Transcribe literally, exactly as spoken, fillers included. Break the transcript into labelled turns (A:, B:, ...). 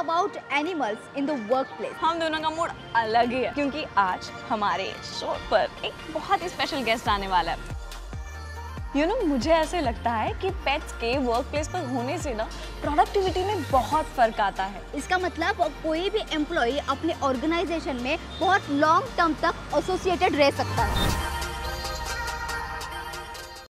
A: about animals in the workplace.
B: हम दोनों का मूड अलग ही है क्योंकि आज हमारे शो पर एक बहुत ही स्पेशल गेस्ट आने वाला है। यू नो मुझे ऐसे लगता है कि पेट्स के वर्क प्लेस पर होने से ना प्रोडक्टिविटी में बहुत फर्क आता है।
A: इसका मतलब कोई भी एम्प्लॉय अपने ऑर्गेनाइजेशन में बहुत लॉन्ग टर्म तक एसोसिएटेड रह सकता है।